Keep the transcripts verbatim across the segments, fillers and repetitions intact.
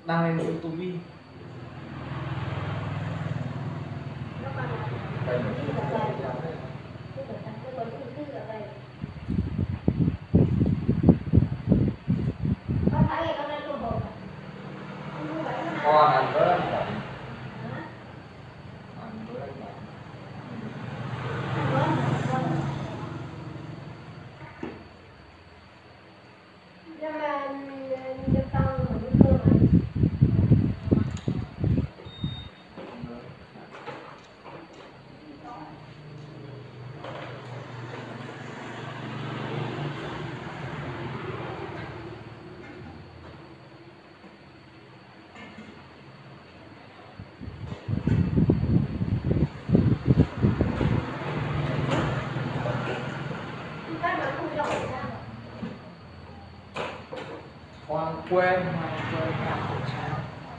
đăng lên YouTube. Con ăn với ăn bẩn. Ăn với ăn bẩn. Nhưng mà được tao ở bên kia mà. Hoàng quên Hoàng quên cả khẩu trang.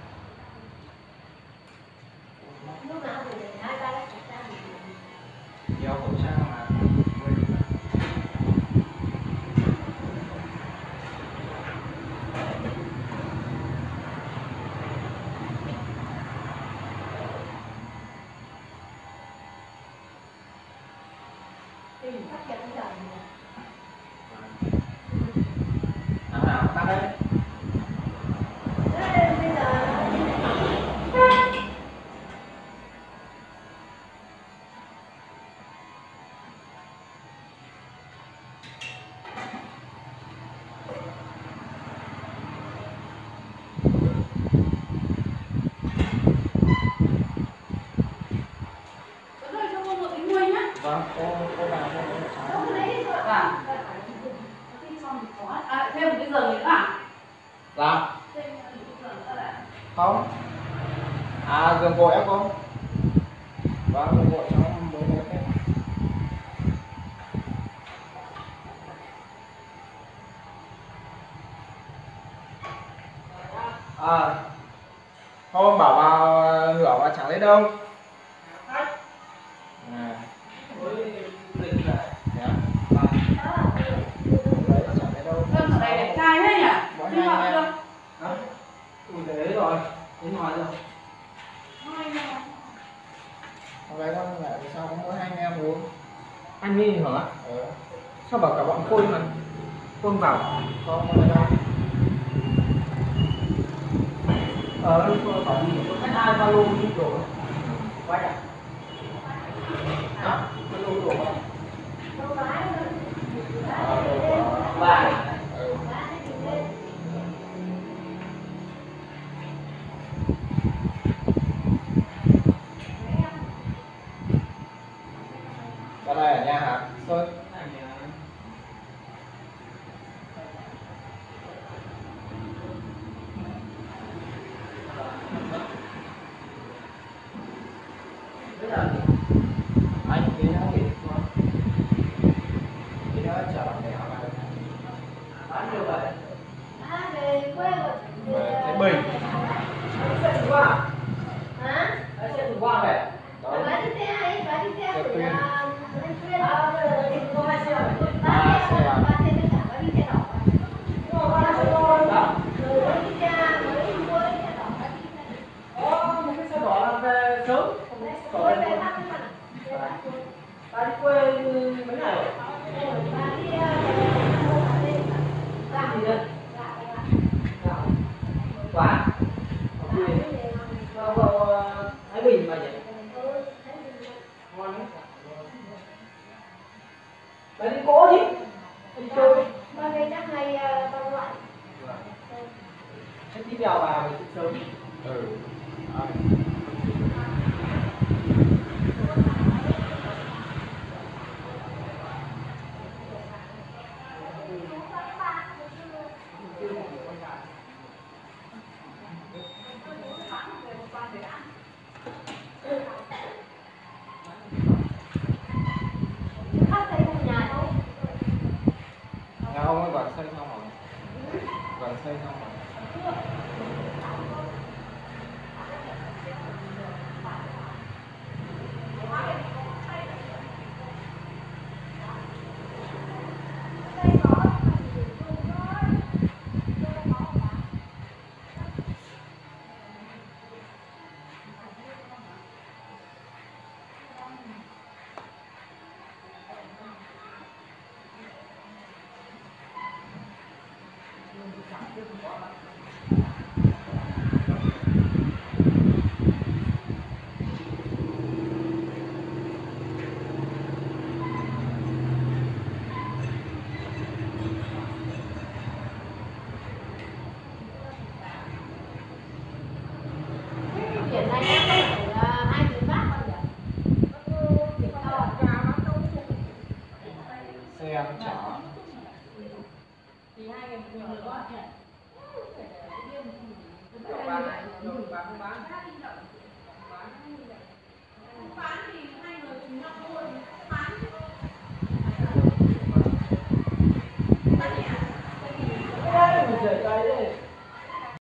Lúc nào thì hai ba cái khẩu trang thì Đeo khẩu trang mà quên. thì mình phát hiện cái giờ này. Nào nào tắt đấy. Thế bây giờ Vâng, cô cô vào cô có cháu. Dạ. À, thêm một cái giường nữa à? Dạ. Không. À giường gội á cô. Vâng, giường gội cháu mới lấy hết. À, hôm bảo vào hưởng mà chẳng lấy đâu. À. Đấy, chẳng lấy đâu. Sơn ở đây đẹp trai thế nhỉ? Mỗi Đi gọi hai được. em. Hả? Ui thế rồi, đến hỏi rồi. Hôm nay con lại sao có mỗi hai anh em uống. Anh đi hả? Ừ. Sao bảo cả bọn Khôi mà Khôi vào? Không, không đâu. Ờ, Khôi bảo đi, khách ai ba lô đi đổ. Quay à? Hả? Ba lô đổ à? Ờ, đồ của- Vài. Ừ. Cái này ở nhà hả? Sơn. Anh tí nữa nghỉ không? Tí nữa chở bạn để học lại. Bán nhiêu vậy? à, về quê rồi. Về Thái Bình. Xe thử qua. Hả? Xe thử qua vậy? Đó. Bà đi xe ấy, bà đi xe Xe của Tuyên. nhà lên Tuyên. À, thì có hai xe vậy. Ba À, xe, xe à? ba xe tất cả, bà đi xe đỏ. Nhưng mà ba xe đỏ đó. Rồi bà đi xe mới mua cái xe đỏ, bà đi xe. Có một cái xe đỏ là về sớm. Đấy, Còn quê về về muộn. thăm mà. Bà đi quê mấy ngày rồi? Bà đi về mua bà lên. Làm gì đây? Dạ, Gạo. Quả. dạ. Đi vào vào Thái Bình mà nhỉ? Ngon đấy. Bà đi cố đi. Đi chơi. Bà về chắc ngày bà ngoại. Thế tí bèo bà phải sớm. Ừ. À. Phát xây trong nhà thôi. Nhà ông ấy gần xây xong rồi. Gần xây xong rồi. không có